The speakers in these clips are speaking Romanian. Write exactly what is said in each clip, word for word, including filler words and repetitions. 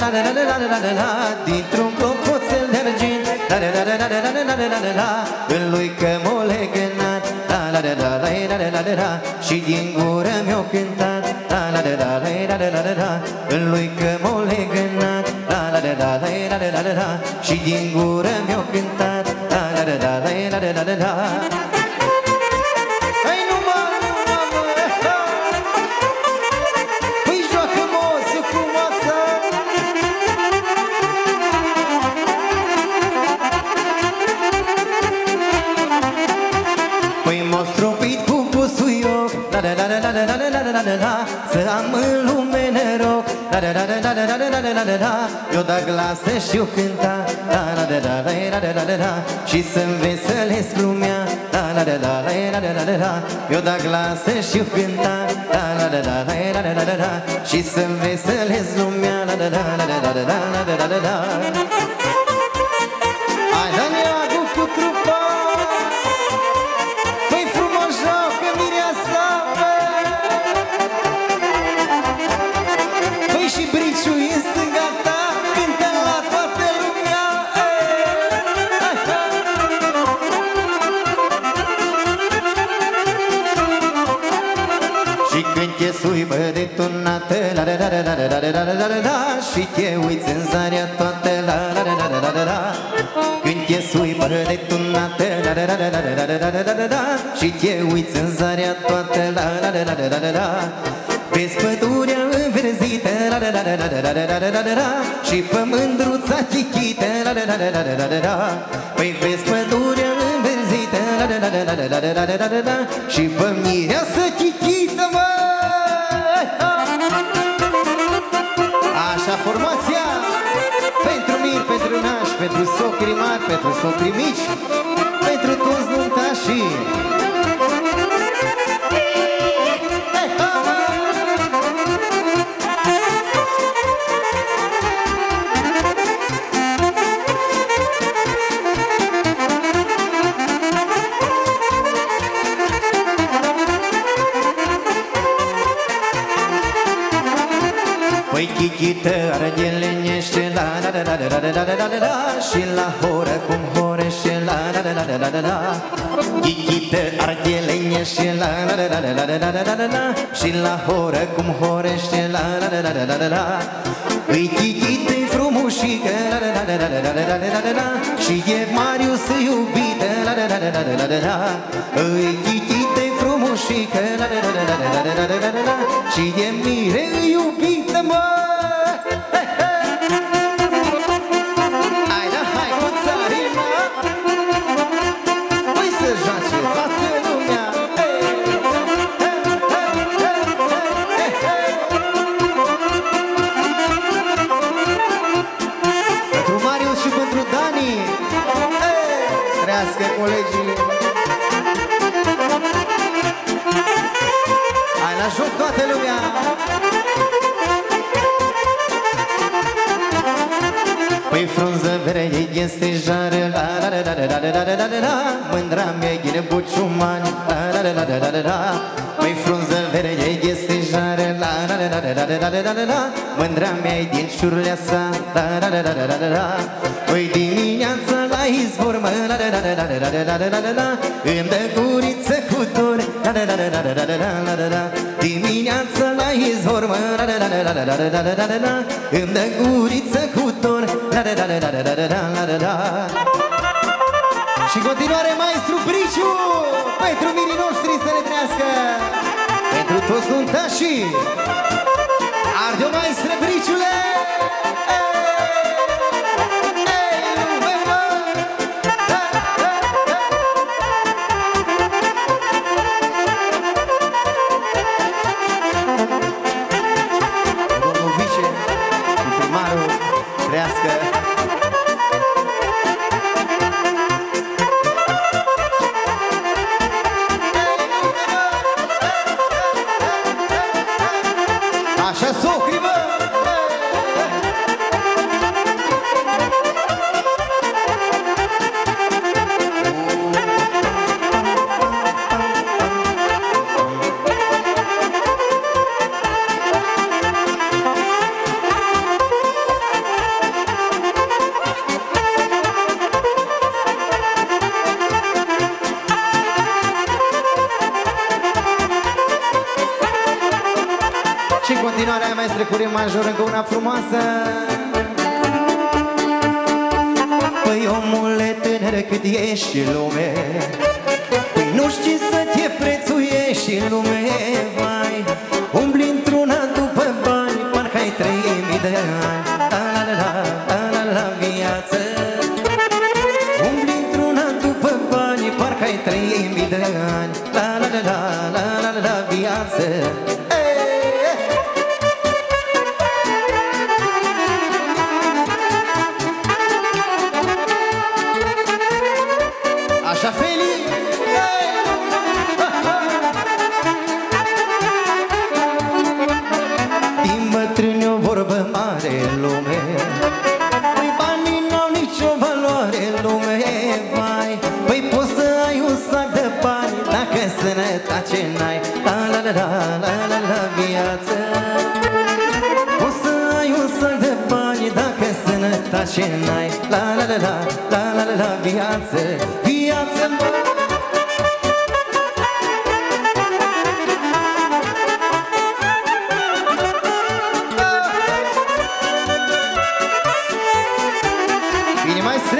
dintr-un clopoțel de argint, în lui Cămo legănat, și din gură mi-o cântat, în lui Cămo legănat, și din gură mi-o cântat. Hai numai, numai, mă! Păi joacă moță cu moța! Păi m-o stropit cu pusuioc, să am în lume noroc, eu da glasă și-o cânta, și să-mi veselesc lumea, eu da glasă și-o cânta, și să-mi veselesc lumea. Hai, dă-ne agu cu trupa! Păi frumos joacă mireasa, bă! Păi și briciul e în stânga ta, cântă la toată lumea. Și când te suibă de tunată, și te uiți în zarea toată, când te suibă de tunată, și te uiți în zarea toată, vezi pădurea înverzită, și pe mândruța chichită, păi vezi pădurea înverzită, și pe mireasă chichită, mă! Așa formația pentru mir, pentru nași, pentru socri mari, pentru socri mici, pentru toți nuntașii. Păi chichită argelenește la la la la la la la la la, și la horă cum horește la la la la la la la. Chichită argelenește la la la la la la la la la, și la horă cum horește la la la la la la la. Îi chichită-i frumușică la la la la la la la la la, și e Marius iubită la la la la la la la. Îi chichită-i frumușică la la la la la la la la la, și e Mire iubită, mă! Hai, da, hai, cu țarina! Păi să joace toată lumea! Pentru Marius și pentru Dani! Trească colegii! Hai, la joc toată lumea! Păi frunză verde este jară, la la la la la la la la la la, mândra mea ghine buciumani, la la la la la la la. Păi frunză verde este jară, la la la la la la la la la, mândra mea din șurleasa, la la la la la la la. Păi dimineața la izvor, mă, la la la la la la la la la la, îmi dă guriță cu dor, la la la la la la la la la la. Dimineața la izvor, mă, la la la la la la la la la la, îmi dă guriță cu dor, la la la la la la la la la la. Și continuare maestru Briciu, pentru mirii noștri să ne trească, pentru toți nuntașii. Arde-o maestre Briciule! Domnul vice, primarul, trească. Așa socri, bă! mai strecure major, încă una frumoasă. Păi omule tânăr cât ești în lume, păi nu știi să te prețuiești în lume, vai. Umbli într-una după bani, parcă ai trei mii de ani. La la la la la la viață. Umbli într-una după bani, parcă ai trei mii de ani. La la la la la la la viață. Așa, Feli! Din bătrâni o vorbă mare în lume, păi banii n-au nicio valoare în lume, vai. Păi poți să ai un sac de bani dacă sănătate n-ai. La la la la la la la viață. Poți să ai un sac de bani dacă sănătate n-ai. La la la la la la la la viață. Viață, mă. Bine, maestre!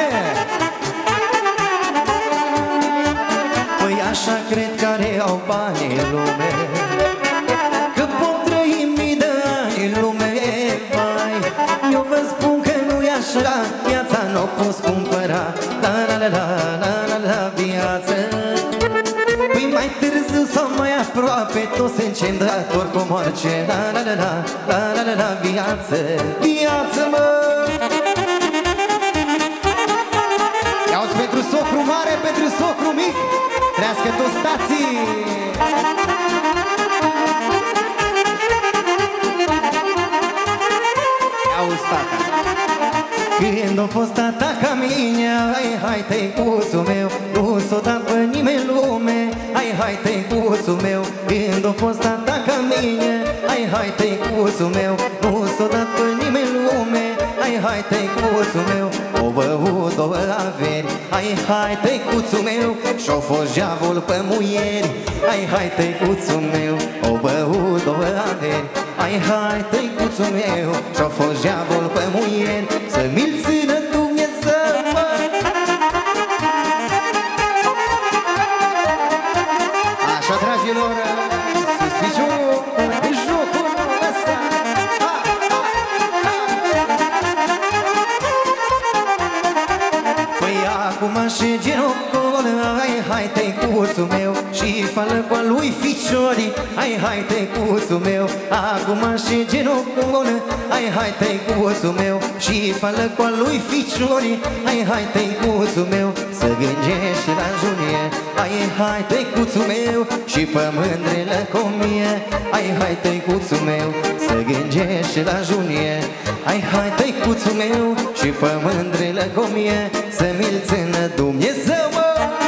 Păi așa cred care au bani în lume, că pot trăi mii de ani în lume, vai. Eu vă spun că nu-i așa, viața n-o poți cumpăra. La la la la la la la viață. Păi mai târziu sau mai aproape toți se încend dator cu moarce. La la la la la la la la viață. Viață, mă! Ia-uzi pentru socru mare, pentru socru mic, trească toți tații! Ia-uzi, tata! Când a fost tata ca mine, hai, hai, tăicuțul meu, nu s-o dat pe nimeni lume. Hai, hai, tăicuțul meu, când a fost tata ca mine, hai, hai, tăicuțul meu, nu s-o dat pe nimeni lume. Hai, hai, tăicuțul meu, o băut două averi. Hai, hai, tăicuțul meu, și-o fost diavol pe muieri. Hai, hai, tăicuțul meu, o băut două averi. Hai, hai, tăicuțul meu, și-o fost diavol pe muieri. Să mi-l țină Dumnezeu, mă! Așa, dragilor, sus piciorul, în jocul ăsta. Păi acum și genocol, hai, hai, tăicuțul meu, și fală cu-a lui ficiori. Hai, hai, tăicuțul meu, acum și genocol, hai, hai, tăicuțul meu, și fală cu-a lui ficiori. Hai, hai, tăicuțul meu, să gângești la junie. Hai, hai, tăicuțul meu, și pe mândrele comie. Hai, hai, tăicuțul meu, să gângești la junie. Hai, hai, tăicuțul meu, și pe mândrele comie. Să mi-l țină Dumnezeu, mă!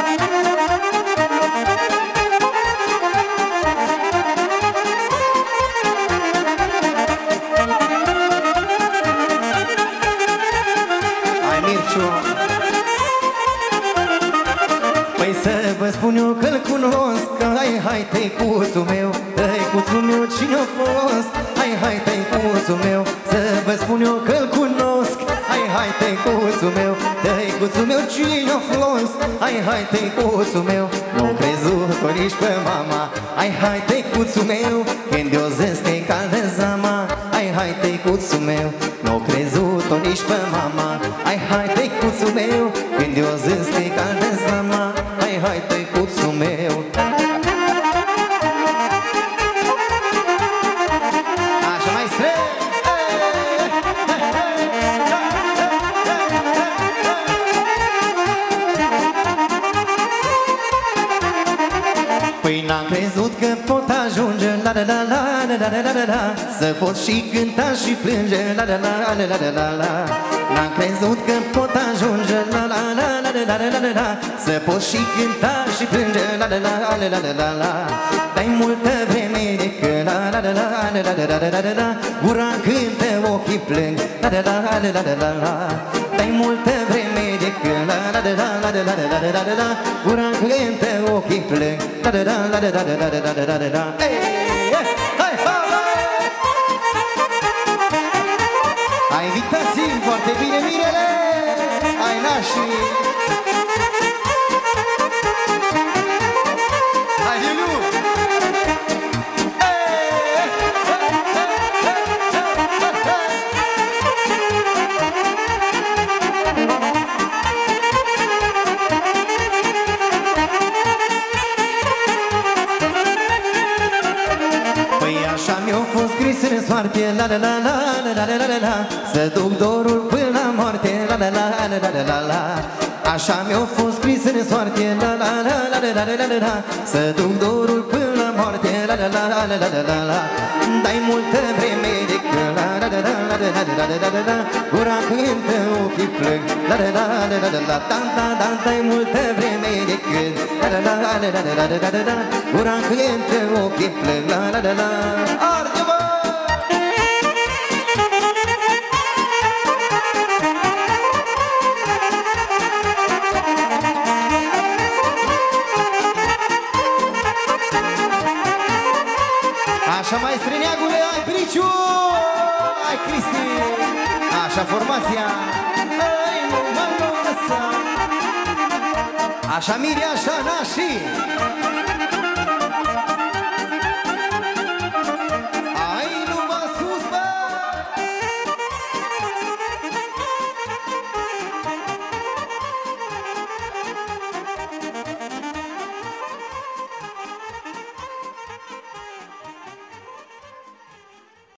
Păi să vă spun eu că-l cunosc. Hai, hai, tăicuțul meu, tăicuțul meu cine-a fost? Hai, hai, tăicuțul meu, să vă spun eu că-l cunosc. Hai, hai, tăicuțul meu, tăicuțul meu cine-a fost? Hai, hai, tăicuțul meu, nu-o crezut-o nici pe mama. Hai, hai, tăicuțul meu, când eu zis că-i caldă zama. Hai, hai, tăicuțul meu, nu-o crezut-o nici pe mama. Hai, hai, tăicuțul meu, când eu zis că-i caldă zama. Hai, hai, tăicuțul meu. Așa, maestre! Păi n-am crezut că pot ajunge la la la la la la la la la, să pot și cânta și plânge la la la la la la la la. N-am crezut că pot ajunge la la la la la la la la, să pot și cânta și plânge la la la la la la la la. Dai multă vreme de când la la la la la la la la la la, gura cântă, ochii plâng la la la la la la la. Dai multă vreme de când la la la la la la la la la la, gura cântă, ochii plâng la la la la la la la la la la la. Hey, hey, hai, hai! Hai invitații, foarte bine, Mirele! Hai nașii! Hai, Iuliu! Păi așa mi-a fost scris în soarte, la la la la la la la la la, să duc dorul până la moarte, la la la la la la la. Așa mi-a fost scris în soarte, la la la la la la la la, să duc dorul până la moarte, la la la la la la la la. Dai multă vreme de când, la la la la la la la la la la, gura cântă, ochii plâng, la la la la la la la, da da da, dai multă vreme de când, la la la la la la la la la, gura cântă, ochii plâng, la la la la. Arde-mă! Așa, maestre Neagule, ai Briciu, ai Cristi. Așa, formația. Ai, nu mă lăsa. Așa, Miri, așa, nașii.